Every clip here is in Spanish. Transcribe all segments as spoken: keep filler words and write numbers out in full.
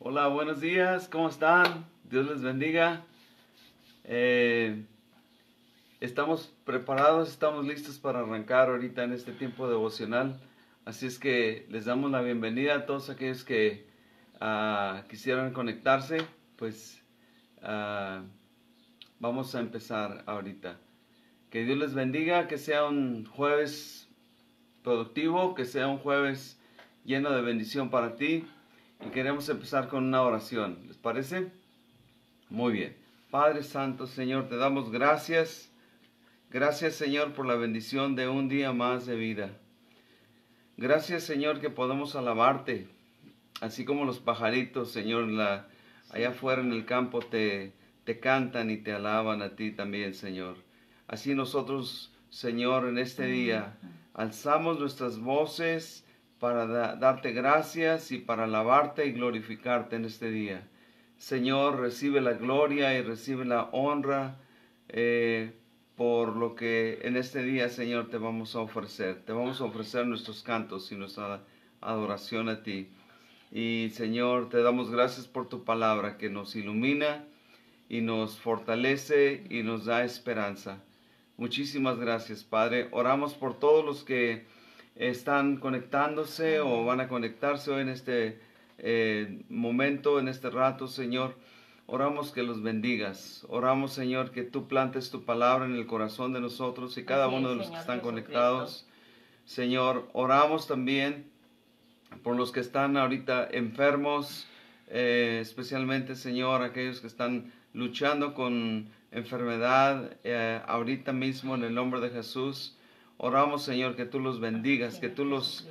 Hola, buenos días, ¿cómo están? Dios les bendiga. Eh, estamos preparados, estamos listos para arrancar ahorita en este tiempo devocional. Así es que les damos la bienvenida a todos aquellos que uh, quisieran conectarse. Pues uh, vamos a empezar ahorita. Que Dios les bendiga, que sea un jueves productivo, que sea un jueves lleno de bendición para ti. Y queremos empezar con una oración. ¿Les parece? Muy bien. Padre Santo, Señor, te damos gracias. Gracias, Señor, por la bendición de un día más de vida. Gracias, Señor, que podemos alabarte. Así como los pajaritos, Señor, la, allá afuera en el campo te, te cantan y te alaban a ti también, Señor. Así nosotros, Señor, en este día alzamos nuestras voces para da, darte gracias y para alabarte y glorificarte en este día. Señor, recibe la gloria y recibe la honra eh, por lo que en este día, Señor, te vamos a ofrecer. Te vamos a ofrecer nuestros cantos y nuestra adoración a ti. Y, Señor, te damos gracias por tu palabra que nos ilumina y nos fortalece y nos da esperanza. Muchísimas gracias, Padre. Oramos por todos los que están conectándose o van a conectarse hoy en este eh, momento, en este rato, Señor. Oramos que los bendigas. Oramos, Señor, que tú plantes tu palabra en el corazón de nosotros y cada uno de los que están conectados. Señor, oramos también por los que están ahorita enfermos, eh, especialmente, Señor, aquellos que están luchando con enfermedad eh, ahorita mismo en el nombre de Jesús. Oramos, Señor, que tú los bendigas, que tú los...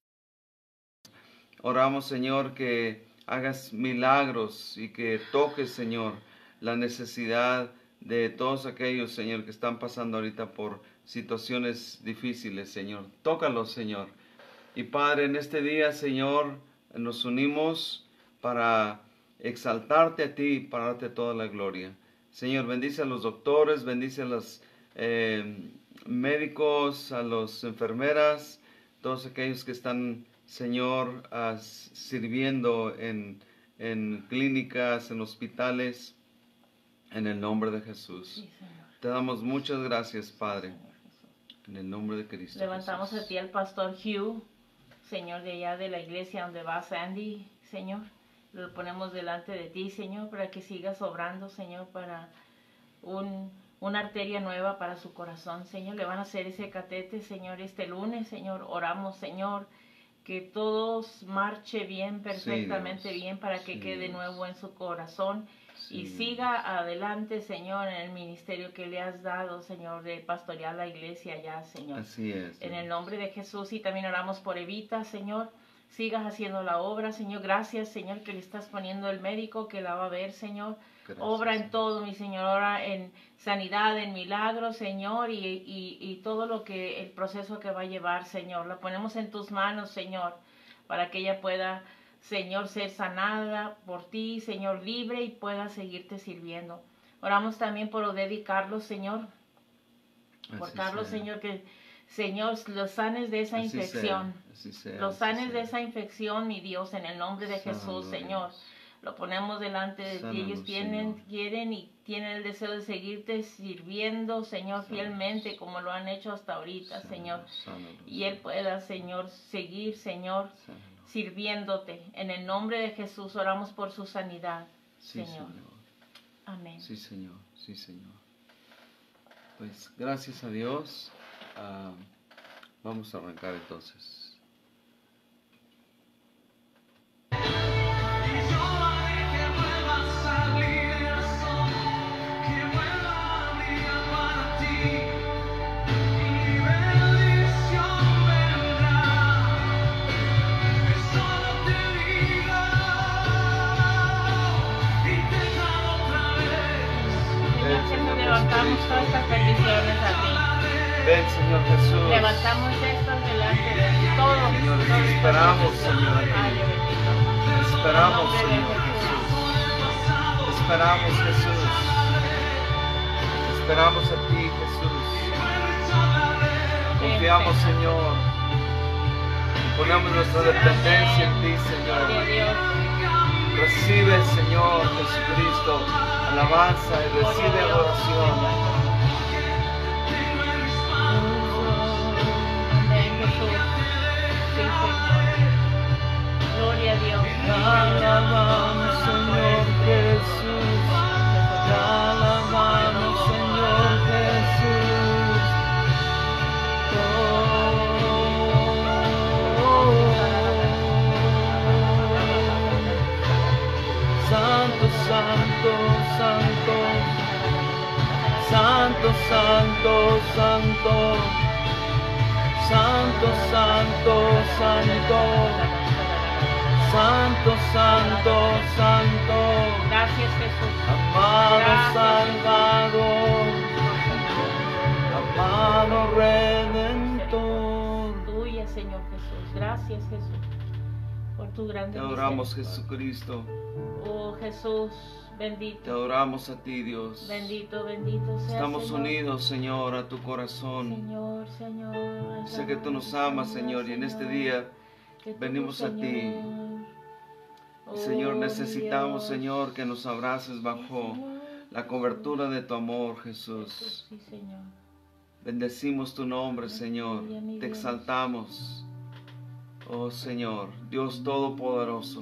Oramos, Señor, que hagas milagros y que toques, Señor, la necesidad de todos aquellos, Señor, que están pasando ahorita por situaciones difíciles, Señor. Tócalos, Señor. Y Padre, en este día, Señor, nos unimos para exaltarte a ti y para darte toda la gloria. Señor, bendice a los doctores, bendice a las... Eh, médicos, a las enfermeras, todos aquellos que están, Señor, uh, sirviendo en, en clínicas, en hospitales, en el nombre de Jesús. Sí, te damos muchas gracias, Padre, en el nombre de Cristo Levantamos Jesús. a ti al pastor Hugh, Señor, de allá de la iglesia donde va Sandy, Señor. Lo ponemos delante de ti, Señor, para que sigas obrando, Señor, para un... una arteria nueva para su corazón, Señor. Le van a hacer ese catete, Señor, este lunes, Señor. Oramos, Señor, que todo marche bien, perfectamente sí, bien, para que sí, quede de nuevo en su corazón. Sí. Y siga adelante, Señor, en el ministerio que le has dado, Señor, de pastorear la iglesia ya, Señor. Así es. En el nombre de Jesús. Y también oramos por Evita, Señor. Sigas haciendo la obra, Señor. Gracias, Señor, que le estás poniendo el médico que la va a ver, Señor. Gracias, obra en todo, mi Señor, obra en sanidad, en milagros, Señor, y, y, y todo lo que, el proceso que va a llevar, Señor. La ponemos en tus manos, Señor, para que ella pueda, Señor, ser sanada por ti, Señor, libre y pueda seguirte sirviendo. Oramos también por Oded y Carlos, Señor, por Así Carlos, sea. Señor, que, Señor, los sanes de esa Así infección, sea. Así sea. los sanes Así de sea. esa infección, mi Dios, en el nombre de Sánalo, Jesús, Señor. Dios. Lo ponemos delante de Sánalo, ti. Ellos tienen, Señor. quieren y tienen el deseo de seguirte sirviendo, Señor, Sánalo. fielmente, como lo han hecho hasta ahorita, Sánalo, Señor. sánalo, Y Él pueda, Señor, seguir, Señor, sánalo. sirviéndote. En el nombre de Jesús oramos por su sanidad, Sí, Señor. Señor. Amén. Sí, Señor. Sí, Señor. Pues gracias a Dios. Uh, vamos a arrancar entonces. Levantamos todas estas peticiones a ti. Ven, Señor Jesús. Levantamos estas delante de ti. Todo. Señor, todo esperamos, Señor, a ti. Padre bendito. Esperamos, En el Señor nombre de Jesús. Esperamos, Jesús. Esperamos a ti, Jesús. Confiamos, Señor. Ponemos nuestra dependencia en ti, Señor. Gloria a Dios. Señor Jesucristo, alabanza y recibe adoración. Amén, Jesús. Sí, Señor. Gloria a Dios. Te alabamos, Señor Jesús. Te alabamos, Señor Jesús. Santo, santo, santo, santo, santo, santo, santo, santo, santo, santo, santo, santo. Gracias, Jesús. Amado Gracias, Salvador, amado Redentor. Tuya, Señor Jesús. Gracias, Jesús, por tu grande Te adoramos, misericordia. Jesucristo. Oh, Jesús, Te bendito. adoramos a ti, Dios. Bendito, bendito sea, Estamos Señor. unidos, Señor, a tu corazón. Señor, Señor. Sé que tú nos amas, Señor, y en este día que tú, venimos a ti. Señor. Y, Señor, Oh, necesitamos, Dios. Señor, que nos abraces bajo Señor, la cobertura de tu amor, Jesús. Jesús, sí, Señor. Bendecimos tu nombre, Señor. Aleluya, mi Te Dios. exaltamos. Oh, Señor, Dios Todopoderoso.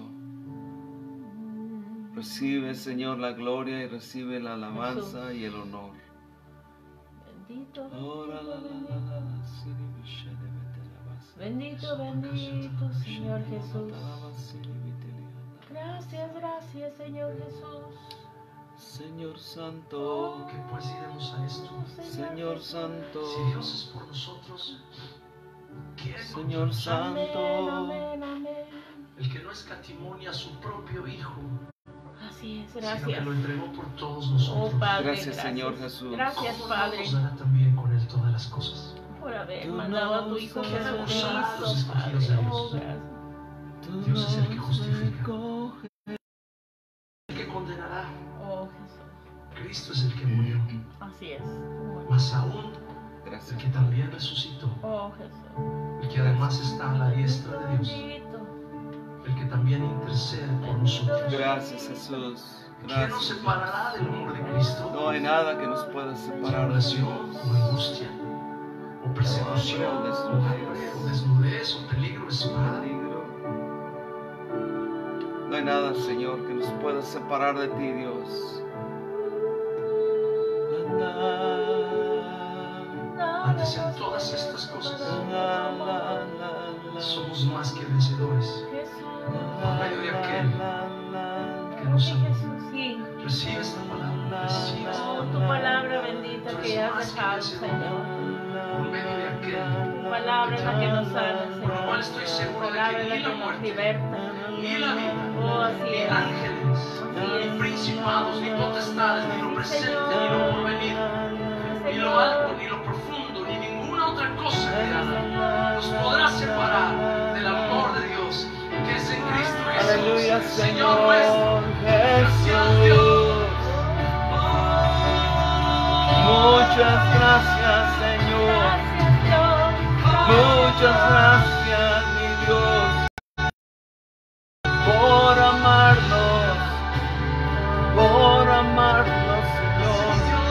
Recibe, Señor, la gloria y recibe la alabanza y el honor. Bendito, Oh, la, la, la, la, la, la, siri, bishe, de vete, la base. bendito, bendito, Señor Jesús. Siri, vete, lianda. Gracias, gracias, Señor Jesús. Señor Santo, Que pues iremos a esto. Señor Santo, Si Dios es por nosotros, ¿quién Señor contra nosotros? Amén, Santo, amén, amén. El que no escatimó a su propio Hijo, Así es, sino que gracias. lo entregó por todos Oh, nosotros, Padre, Gracias, Señor Jesús. Gracias, ¿cómo Padre, no nos dará también con Él todas las cosas? por haber Tú mandado a tu nos Hijo has Jesucristo, dado los Padre. escogidos de Oh, Dios. gracias. tú Dios es el que nos justifica. recoges. El que condenará, Oh, Jesús. Cristo es el que murió, Así es. más aún el Gracias. que también resucitó, Oh, Jesús. el que además está a la diestra de Dios, Bendito. el que también intercede por nosotros. Gracias, Jesús. ¿Quién nos Gracias. separará del amor de Cristo? No hay nada que nos pueda separar de Tribulación Dios. o angustia, o persecución, hambre, o o hambre, o desnudez, o peligro, espada. Peligro. No hay nada, Señor, que nos pueda separar de ti, Dios. Antes en todas estas cosas La, la, la, la, somos más que vencedores. Jesús. Por medio de aquel que nos Sí, amó. Jesús, sí. Recibe esta palabra, recibe esta Oh, tu palabra. palabra bendita que has dejado, Señor. Por medio de aquel Tu palabra es la que nos sana, por lo Señor. cual estoy seguro Tu de palabra que es la ni que la nos muerte, liberta. ni la vida, Oh, así ni es. ángeles, Así ni es. principados, ni potestades, ni lo presente, ni lo porvenir, ni lo alto, ni lo profundo, ni ninguna otra cosa creada nos podrá separar del amor de Dios que es en Cristo Jesús, Aleluya, el Señor nuestro. Señor Gracias, Dios. Jesús. Muchas gracias, Señor. Gracias, Dios. Muchas gracias, mi Dios, por amarnos, por amarnos, Señor.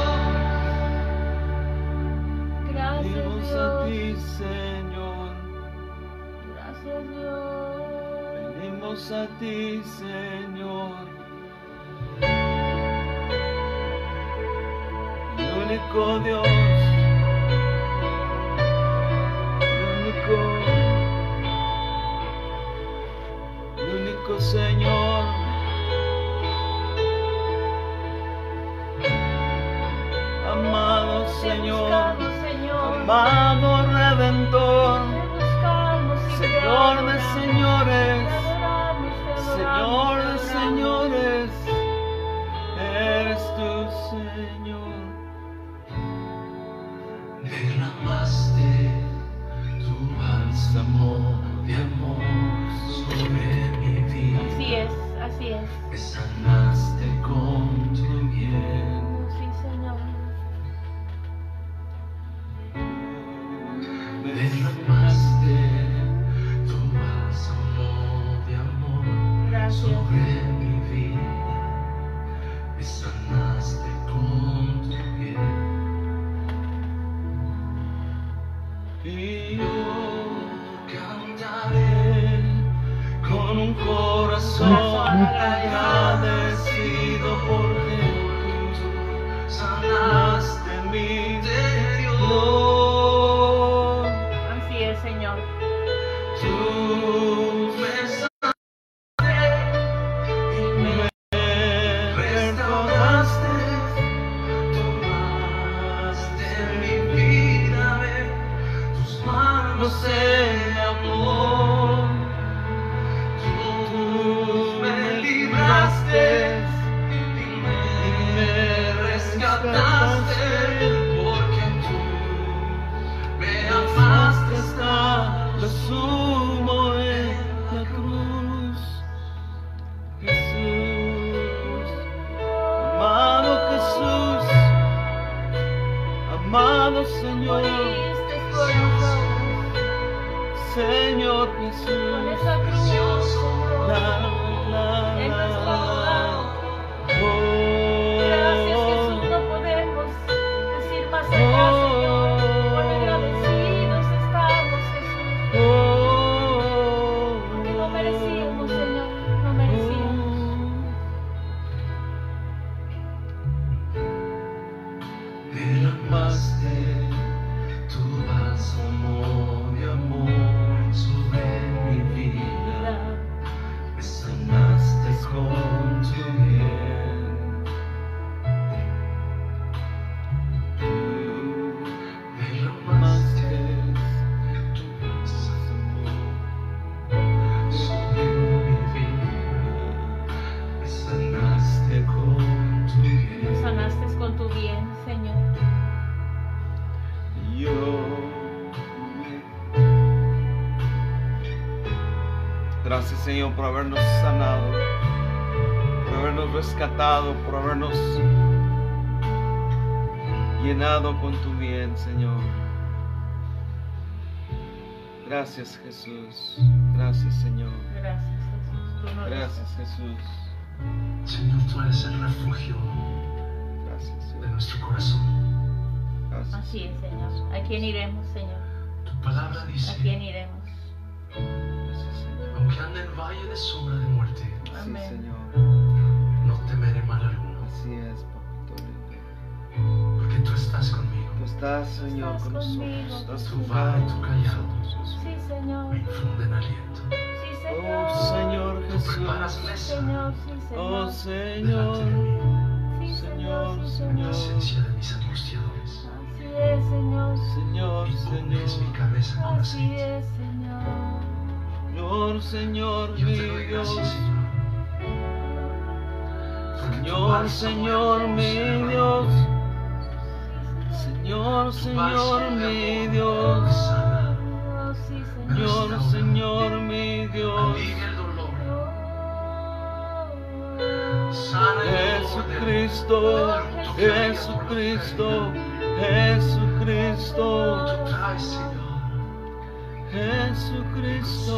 Gracias, Venimos a Dios. ti, Señor. Gracias, Dios. Venimos a ti, Señor. El único Dios, el único, el único Señor. Amado Te Señor, buscamos, Señor. amado Redentor, Te buscamos y te Señor de adoramos. señores, Te adoramos, te adoramos, Señor te de adoramos. señores, eres tu Señor. Derramaste tu bálsamo de amor sobre mi vida. Así es, así es. Me sanaste con tu bien. Sí, Señor. Derramaste tu bálsamo de amor Gracias. sobre mi vida. un corazón agradecido por ti. Sanaste mi interior. Así es, Señor. Tú me sanaste y me restauraste. Tomaste mi vida, ven, tus manos en mi amor. Tú me libraste y me, y me rescataste, porque tú me amaste hasta lo sumo en la cruz. Jesús, amado Jesús, amado Señor, Moriste por nosotros. Señor Con Jesús. esa cruz, Señor. La, la, En la, nuestro lugar. oh, Gracias, Jesús. No podemos decir más allá, Señor. Cuán agradecidos estamos, Jesús. Porque no merecíamos, Señor. No merecíamos. Derramaste tu bálsamo de amor sobre mi vida, me sanaste con tu bien. Tú derramaste tu bálsamo sobre mi vida, me sanaste con tu bien. Nos sanaste con tu bien, Señor. Yo Gracias, Señor, por habernos sanado, por habernos rescatado, por habernos llenado con tu bien, Señor. Gracias, Jesús. Gracias, Señor. Gracias, Jesús. Tú nos Gracias, Jesús. Señor, tú eres el refugio Gracias, de Señor. nuestro corazón. Gracias. Así es, Señor. ¿A quién iremos, Señor? Tu palabra ¿A dice, quién iremos? Gracias, Señor. aunque ande en valle de sombra de muerte, Sí, Amén. Señor. no temeré mal alguno, Así es, papito lindo. porque tú estás conmigo. Tú estás, Señor, Estás con conmigo. nosotros. Estás Tu junto vara y con tu callado. nosotros, Sí, Jesús. Señor. Me infunden aliento. Sí, Señor. Oh, Señor Tú Jesús. preparas mesa Señor, sí, Oh, Señor. delante de Señor. mí, Sí, Señor, Señor, sí, en Señor. presencia de mis angustiadores. Así es, Señor. Señor, Y unges mi Señor. cabeza con Así aceite. es, Señor. Señor, Señor, Yo mi te doy Dios. gracias, Señor. Porque tu Señor, bálsamo Señor, de mi amor Dios. se Señor, Tu Señor, bálsamo de mi amor Dios. me sana, Oh, sí, Señor, Señor. Señor, mi Dios. alivia el dolor, Oh, sana el dolor del- Jesucristo, del luto que había por la Jesucristo, pérdida. Jesucristo, Tú traes, Señor, Jesucristo.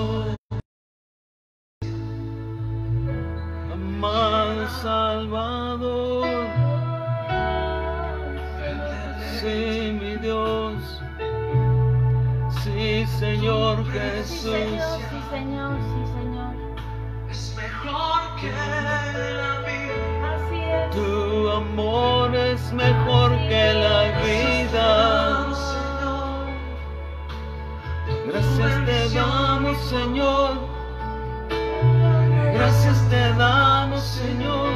Amado Salvador, sí, mi Dios, sí, Señor Sí, Jesús. Señor, sí, Señor, sí, Señor. es mejor que la vida. Así es. Tu amor es mejor que la vida. Gracias te damos, Señor. Gracias te damos, Señor.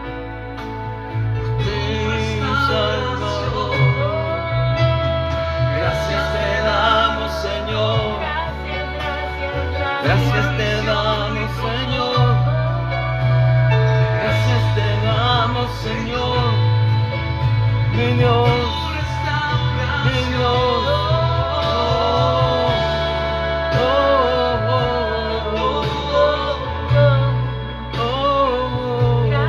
Mi Salvador. Gracias te damos, Señor. Gracias, gracias, gracias. Gracias te damos, Señor. Gracias te damos, Señor. Mi Dios, mi Dios. Oh, oh, oh, oh, oh.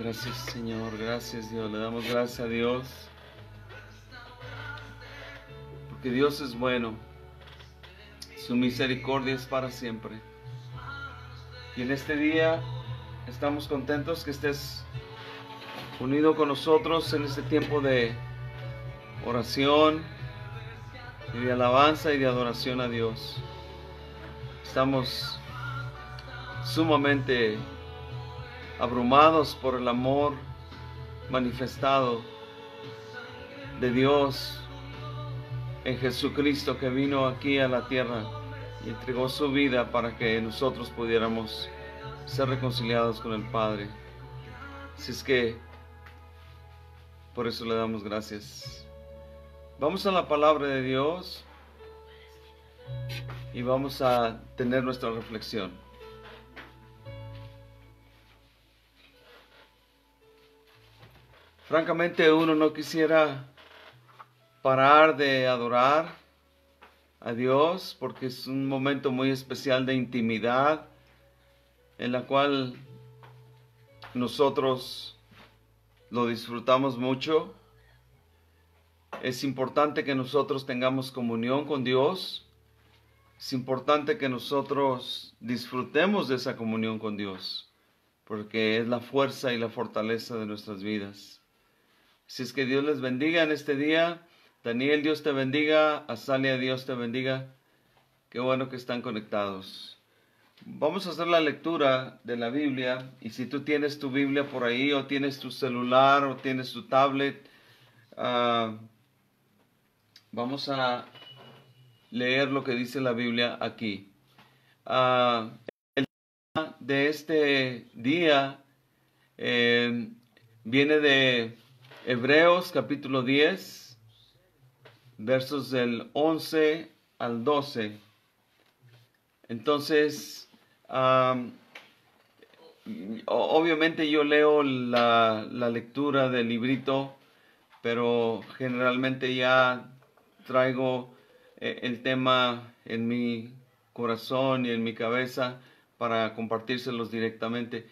Gracias, Señor, gracias, Dios. Le damos gracias a Dios, porque Dios es bueno, su misericordia es para siempre. Y en este día estamos contentos que estés unido con nosotros en este tiempo de oración y de alabanza y de adoración a Dios. Estamos sumamente abrumados por el amor manifestado de Dios en Jesucristo, que vino aquí a la tierra y entregó su vida para que nosotros pudiéramos ser reconciliados con el Padre. Así es que por eso le damos gracias. Vamos a la palabra de Dios y vamos a tener nuestra reflexión. Francamente, uno no quisiera parar de adorar a Dios, porque es un momento muy especial de intimidad en la cual nosotros lo disfrutamos mucho. Es importante que nosotros tengamos comunión con Dios. Es importante que nosotros disfrutemos de esa comunión con Dios, porque es la fuerza y la fortaleza de nuestras vidas. Así es que Dios les bendiga en este día. Daniel, Dios te bendiga. Azalia, Dios te bendiga. Qué bueno que están conectados. Vamos a hacer la lectura de la Biblia. Y si tú tienes tu Biblia por ahí, o tienes tu celular, o tienes tu tablet, uh, vamos a leer lo que dice la Biblia aquí. Uh, el tema de este día eh, viene de Hebreos capítulo diez, versos del once al doce. Entonces, um, obviamente yo leo la, la lectura del librito, pero generalmente ya traigo eh, el tema en mi corazón y en mi cabeza para compartírselos directamente.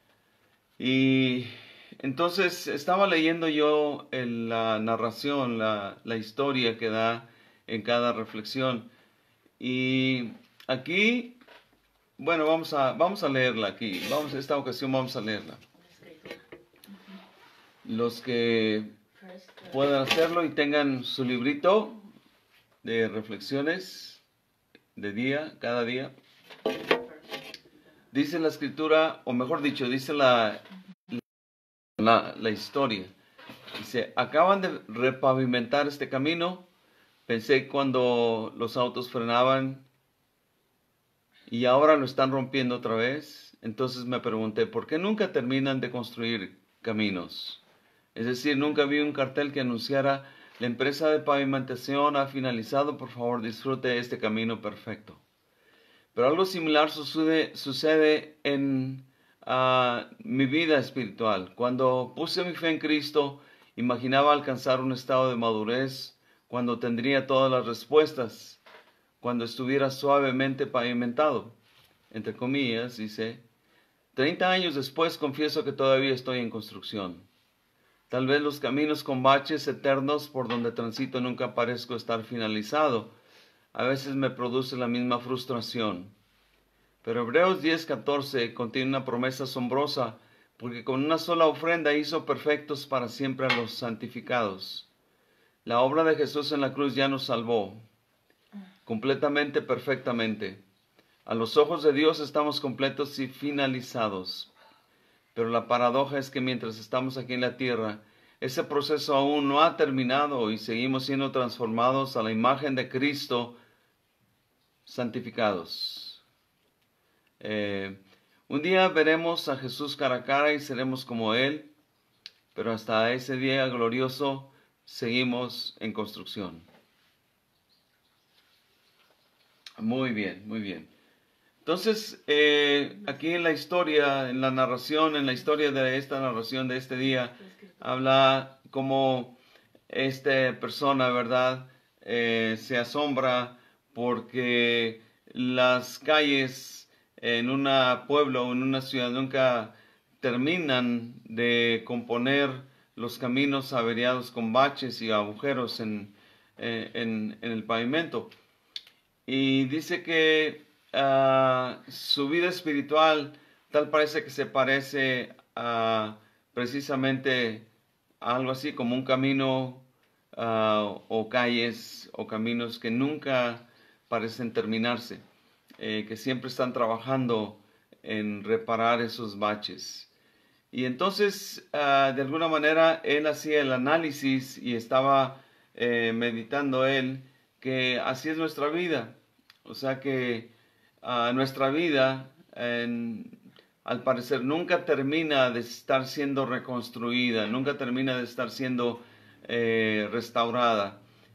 Y entonces estaba leyendo yo el, la narración, la, la historia que da en cada reflexión. Y aquí, bueno, vamos a, vamos a leerla aquí. Vamos, esta ocasión vamos a leerla. Los que puedan hacerlo y tengan su librito de reflexiones de día, cada día. Dice la escritura, o mejor dicho, dice la... La, la historia. Dice, acaban de repavimentar este camino. Pensé cuando los autos frenaban y ahora lo están rompiendo otra vez. Entonces me pregunté, ¿por qué nunca terminan de construir caminos? Es decir, nunca vi un cartel que anunciara, la empresa de pavimentación ha finalizado, por favor disfrute este camino perfecto. Pero algo similar sucede, sucede en Uh, mi vida espiritual. Cuando puse mi fe en Cristo, imaginaba alcanzar un estado de madurez cuando tendría todas las respuestas, cuando estuviera suavemente pavimentado. Entre comillas, dice, treinta años después confieso que todavía estoy en construcción. Tal vez los caminos con baches eternos por donde transito nunca parezco estar finalizado. A veces me produce la misma frustración. Pero Hebreos diez catorce contiene una promesa asombrosa, porque con una sola ofrenda hizo perfectos para siempre a los santificados. La obra de Jesús en la cruz ya nos salvó, completamente, perfectamente. A los ojos de Dios estamos completos y finalizados. Pero la paradoja es que mientras estamos aquí en la tierra, ese proceso aún no ha terminado y seguimos siendo transformados a la imagen de Cristo, santificados. Eh, un día veremos a Jesús cara a cara y seremos como Él, pero hasta ese día glorioso seguimos en construcción. Muy bien, muy bien. Entonces, eh, aquí en la historia, en la narración, en la historia de esta narración de este día, habla como esta persona, ¿verdad?, eh, se asombra porque las calles en un pueblo o en una ciudad nunca terminan de componer los caminos averiados con baches y agujeros en, en, en el pavimento. Y dice que uh, su vida espiritual tal parece que se parece a precisamente a algo así como un camino uh, o calles o caminos que nunca parecen terminarse, eh, que siempre están trabajando en reparar esos baches. Y entonces, uh, de alguna manera, él hacía el análisis y estaba eh, meditando él que así es nuestra vida. O sea que uh, nuestra vida, en, al parecer, nunca termina de estar siendo reconstruida, nunca termina de estar siendo eh, restaurada.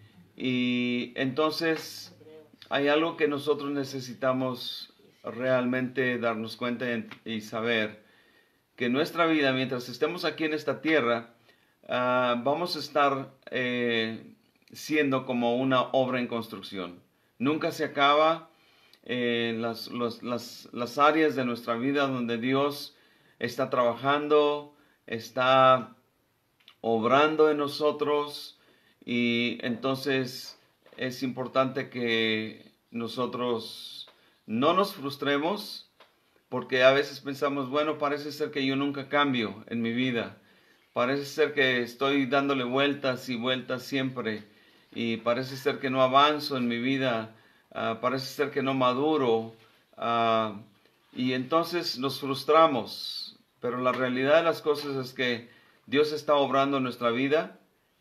Y entonces hay algo que nosotros necesitamos realmente darnos cuenta y saber, que nuestra vida, mientras estemos aquí en esta tierra, uh, vamos a estar eh, siendo como una obra en construcción. Nunca se acaba eh, las, los, las, las áreas de nuestra vida donde Dios está trabajando, está obrando en nosotros, y entonces es importante que nosotros no nos frustremos, porque a veces pensamos, bueno, parece ser que yo nunca cambio en mi vida. Parece ser que estoy dándole vueltas y vueltas siempre. Y parece ser que no avanzo en mi vida. Uh, parece ser que no maduro. Uh, y entonces nos frustramos. Pero la realidad de las cosas es que Dios está obrando en nuestra vida.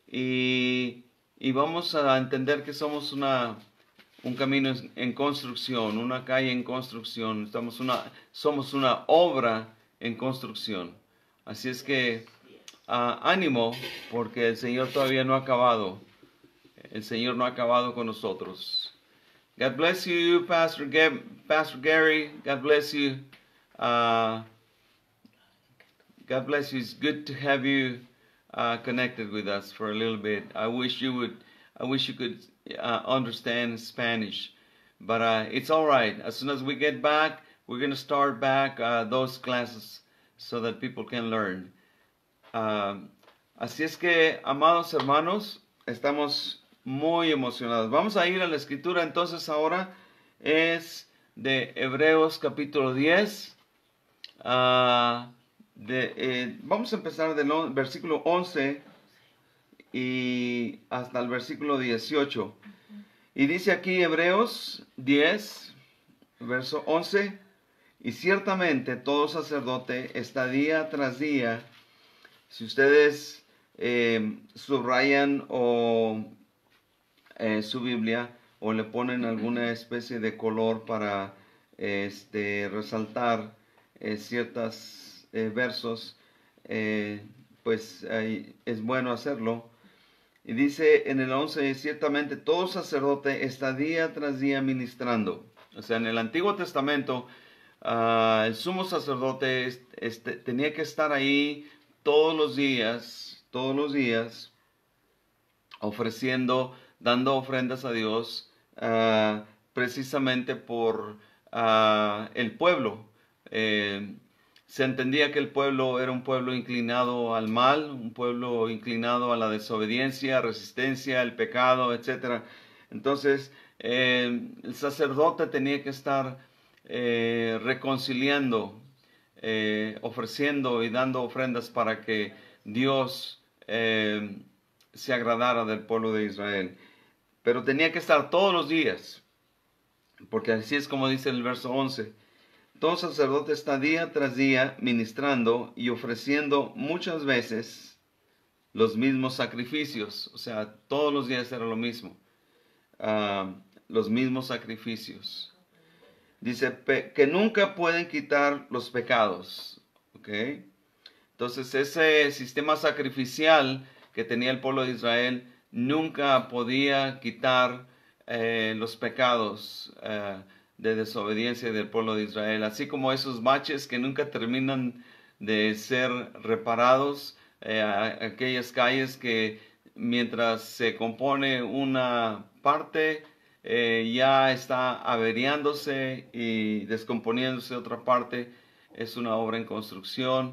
Y, y vamos a entender que somos una... un camino en construcción, una calle en construcción. Estamos una, somos una obra en construcción. Así es que uh, ánimo, porque el Señor todavía no ha acabado. El Señor no ha acabado con nosotros. God bless you, Pastor, Gab, Pastor Gary. God bless you. Uh, God bless you. It's good to have you uh, connected with us for a little bit. I wish you would. I wish you could uh, understand Spanish, but uh, it's all right. As soon as we get back, we're going to start back uh, those classes so that people can learn. Uh, así es que, amados hermanos, estamos muy emocionados. Vamos a ir a la escritura entonces ahora. Es de Hebreos capítulo diez. Uh, de, eh, vamos a empezar del versículo once. Y hasta el versículo dieciocho. Y dice aquí Hebreos diez, verso once. Y ciertamente todo sacerdote está día tras día. Si ustedes eh, subrayan o eh, su Biblia o le ponen alguna especie de color para este, resaltar eh, ciertos eh, versos, eh, pues eh, es bueno hacerlo. Y dice en el once, ciertamente todo sacerdote está día tras día ministrando. O sea, en el Antiguo Testamento, uh, el sumo sacerdote este, tenía que estar ahí todos los días, todos los días, ofreciendo, dando ofrendas a Dios, uh, precisamente por uh, el pueblo. Eh, Se entendía que el pueblo era un pueblo inclinado al mal, un pueblo inclinado a la desobediencia, resistencia, el pecado, etcétera. Entonces, eh, el sacerdote tenía que estar eh, reconciliando, eh, ofreciendo y dando ofrendas para que Dios eh, se agradara del pueblo de Israel. Pero tenía que estar todos los días, porque así es como dice el verso once. Todo sacerdote está día tras día ministrando y ofreciendo muchas veces los mismos sacrificios. O sea, todos los días era lo mismo. Uh, los mismos sacrificios. Dice que nunca pueden quitar los pecados. ¿Okay? Entonces ese sistema sacrificial que tenía el pueblo de Israel nunca podía quitar eh, los pecados Uh, de desobediencia del pueblo de Israel, así como esos baches que nunca terminan de ser reparados, eh, aquellas calles que mientras se compone una parte eh, ya está averiándose y descomponiéndose otra parte. Es una obra en construcción.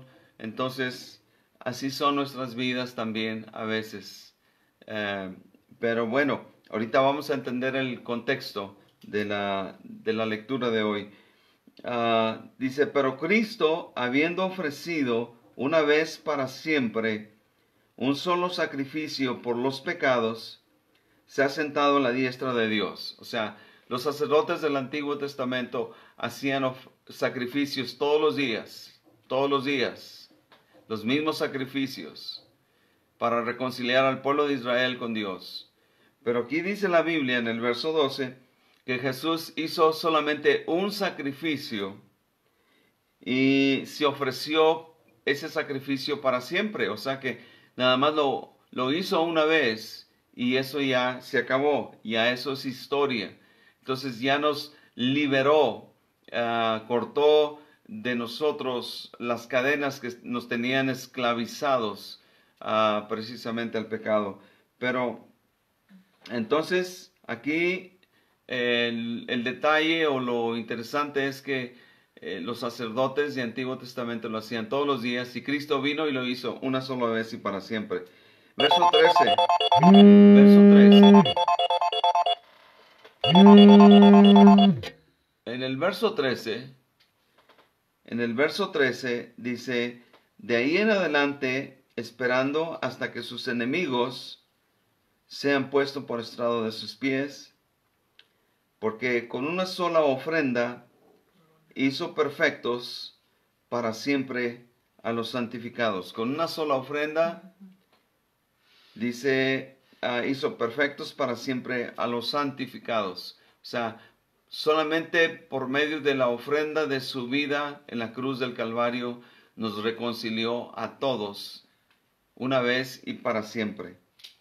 Entonces, así son nuestras vidas también a veces. Eh, pero bueno, ahorita vamos a entender el contexto de la, de la lectura de hoy. Uh, dice, pero Cristo, habiendo ofrecido una vez para siempre un solo sacrificio por los pecados, se ha sentado a la diestra de Dios. O sea, los sacerdotes del Antiguo Testamento hacían sacrificios todos los días, todos los días, los mismos sacrificios para reconciliar al pueblo de Israel con Dios. Pero aquí dice la Biblia en el verso doce que Jesús hizo solamente un sacrificio y se ofreció ese sacrificio para siempre. O sea que nada más lo, lo hizo una vez y eso ya se acabó, ya eso es historia. Entonces ya nos liberó, uh, cortó de nosotros las cadenas que nos tenían esclavizados uh, precisamente al pecado. Pero entonces aquí el, el detalle o lo interesante es que eh, los sacerdotes de Antiguo Testamento lo hacían todos los días y Cristo vino y lo hizo una sola vez y para siempre. Verso trece. Verso trece. En el verso trece, en el verso trece dice, de ahí en adelante, esperando hasta que sus enemigos sean puestos por estrado de sus pies, porque con una sola ofrenda hizo perfectos para siempre a los santificados. Con una sola ofrenda, dice, uh, hizo perfectos para siempre a los santificados. O sea, solamente por medio de la ofrenda de su vida en la cruz del Calvario nos reconcilió a todos una vez y para siempre.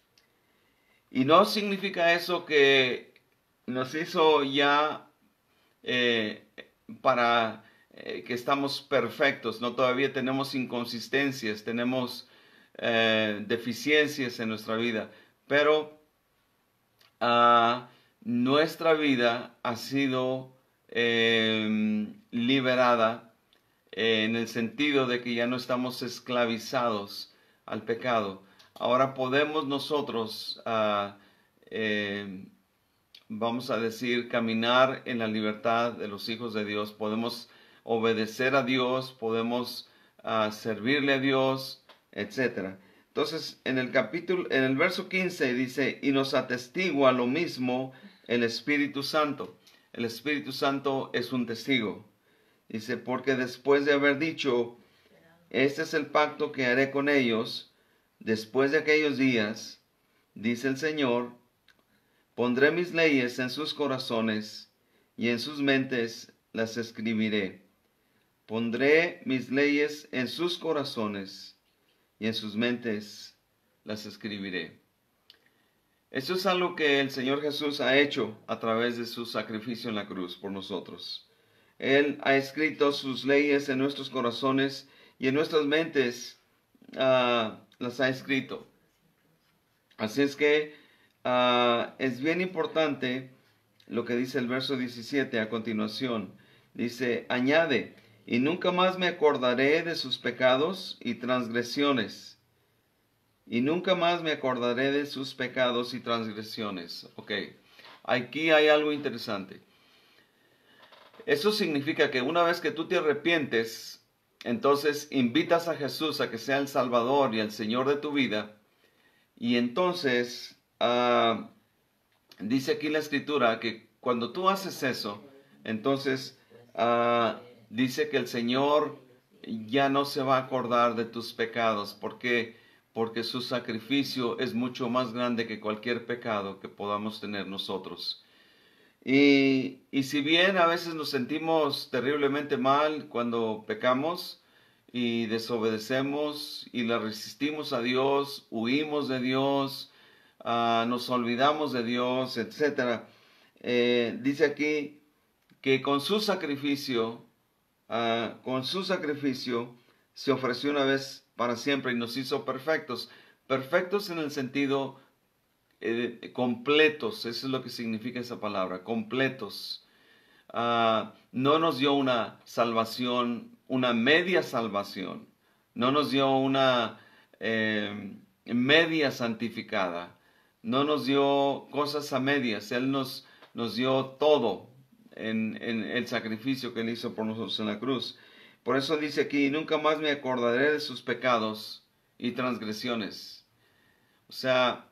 Y no significa eso que nos hizo ya eh, para eh, que estamos perfectos. No, todavía tenemos inconsistencias, tenemos eh, deficiencias en nuestra vida. Pero uh, nuestra vida ha sido eh, liberada eh, en el sentido de que ya no estamos esclavizados al pecado. Ahora podemos nosotros, uh, eh, vamos a decir, caminar en la libertad de los hijos de Dios. Podemos obedecer a Dios, podemos uh, servirle a Dios, etcétera. Entonces, en el capítulo, en el verso quince dice, y nos atestigua lo mismo el Espíritu Santo. El Espíritu Santo es un testigo. Dice, porque después de haber dicho, este es el pacto que haré con ellos, después de aquellos días, dice el Señor, pondré mis leyes en sus corazones y en sus mentes las escribiré. Pondré mis leyes en sus corazones y en sus mentes las escribiré. Eso es algo que el Señor Jesús ha hecho a través de su sacrificio en la cruz por nosotros. Él ha escrito sus leyes en nuestros corazones y en nuestras mentes uh, las ha escrito. Así es que uh, es bien importante lo que dice el verso diecisiete a continuación. Dice, añade, y nunca más me acordaré de sus pecados y transgresiones. Y nunca más me acordaré de sus pecados y transgresiones. Ok, aquí hay algo interesante. Eso significa que una vez que tú te arrepientes, entonces invitas a Jesús a que sea el Salvador y el Señor de tu vida. Y entonces, uh, dice aquí la Escritura que cuando tú haces eso, entonces uh, dice que el Señor ya no se va a acordar de tus pecados. ¿Por qué? Porque su sacrificio es mucho más grande que cualquier pecado que podamos tener nosotros. Y, y si bien a veces nos sentimos terriblemente mal cuando pecamos y desobedecemos y le resistimos a Dios, huimos de Dios, uh, nos olvidamos de Dios, etcétera. Eh, dice aquí que con su sacrificio, uh, con su sacrificio se ofreció una vez para siempre y nos hizo perfectos. Perfectos en el sentido eh, completos, eso es lo que significa esa palabra, completos. Uh, no nos dio una salvación, una media salvación. no nos dio una eh, media santificada, no nos dio cosas a medias. Él nos, nos dio todo en, en el sacrificio que Él hizo por nosotros en la cruz. Por eso dice aquí, nunca más me acordaré de sus pecados y transgresiones. O sea,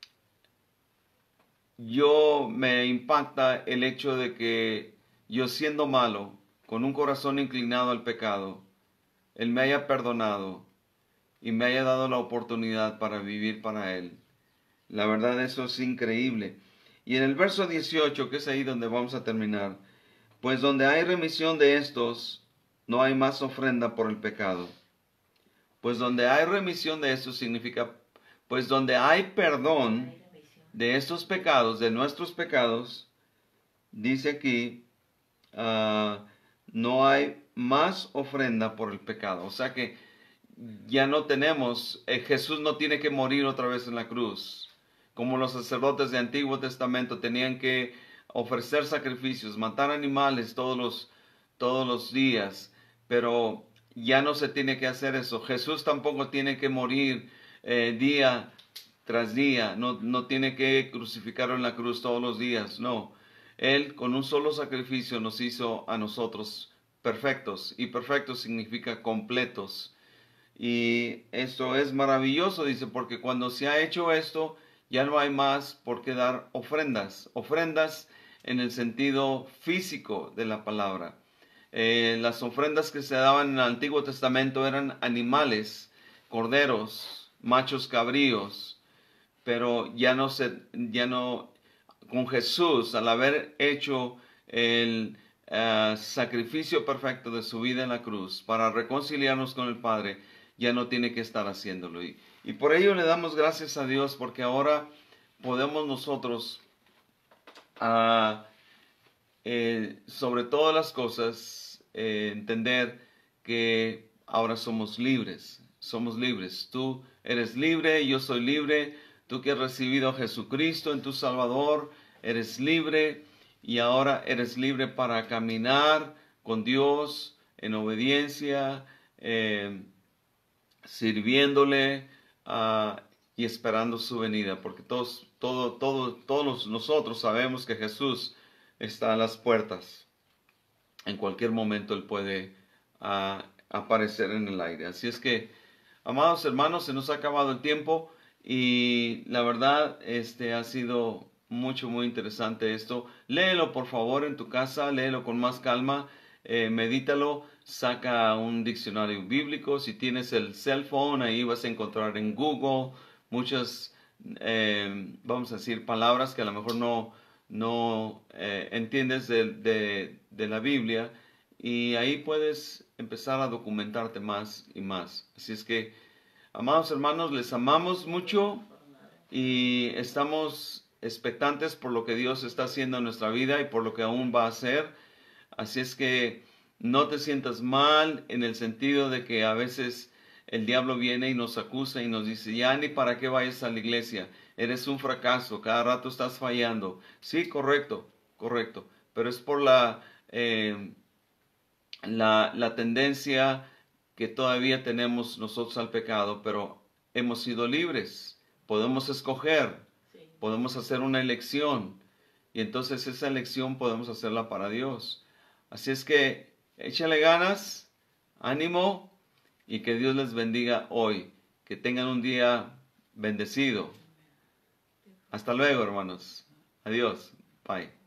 yo me impacta el hecho de que yo, siendo malo, con un corazón inclinado al pecado, Él me haya perdonado y me haya dado la oportunidad para vivir para Él. La verdad, eso es increíble. Y en el verso dieciocho, que es ahí donde vamos a terminar, pues donde hay remisión de estos, no hay más ofrenda por el pecado. Pues donde hay remisión de estos significa, pues donde hay perdón de estos pecados, de nuestros pecados, dice aquí, uh, no hay más ofrenda por el pecado. O sea que ya no tenemos, eh, Jesús no tiene que morir otra vez en la cruz. Como los sacerdotes del Antiguo Testamento tenían que ofrecer sacrificios, matar animales todos los, todos los días, pero ya no se tiene que hacer eso. Jesús tampoco tiene que morir eh, día tras día, no, no tiene que crucificarlo en la cruz todos los días, no. Él con un solo sacrificio nos hizo a nosotros perfectos, y perfectos significa completos. Y esto es maravilloso, dice, porque cuando se ha hecho esto, ya no hay más por qué dar ofrendas. Ofrendas en el sentido físico de la palabra. Eh, las ofrendas que se daban en el Antiguo Testamento eran animales, corderos, machos cabríos, pero ya no se, ya no, con Jesús, al haber hecho el uh, sacrificio perfecto de su vida en la cruz para reconciliarnos con el Padre, ya no tiene que estar haciéndolo. Y, y por ello le damos gracias a Dios, porque ahora podemos nosotros, uh, eh, sobre todas las cosas, eh, entender que ahora somos libres. Somos libres. Tú eres libre, yo soy libre. Tú que has recibido a Jesucristo en tu Salvador, eres libre, y ahora eres libre para caminar con Dios en obediencia, eh, sirviéndole uh, y esperando su venida, porque todos, todo, todo, todos nosotros sabemos que Jesús está a las puertas. En cualquier momento Él puede uh, aparecer en el aire. Así es que, amados hermanos, se nos ha acabado el tiempo. Y la verdad, este ha sido mucho, muy interesante esto. Léelo, por favor, en tu casa, léelo con más calma, eh, medítalo, saca un diccionario bíblico. Si tienes el cell phone, ahí vas a encontrar en Google muchas, eh, vamos a decir, palabras que a lo mejor no, no eh, entiendes de, de, de la Biblia, y ahí puedes empezar a documentarte más y más. Así es que, amados hermanos, les amamos mucho y estamos expectantes por lo que Dios está haciendo en nuestra vida y por lo que aún va a hacer. Así es que no te sientas mal, en el sentido de que a veces el diablo viene y nos acusa y nos dice, ya ni para qué vayas a la iglesia, eres un fracaso, cada rato estás fallando. Sí, correcto, correcto, pero es por la, eh, la, la tendencia que todavía tenemos nosotros al pecado, pero hemos sido libres, podemos escoger, sí. Podemos hacer una elección, y entonces esa elección podemos hacerla para Dios. Así es que échale ganas, ánimo, y que Dios les bendiga hoy, que tengan un día bendecido. Hasta luego, hermanos. Adiós. Bye.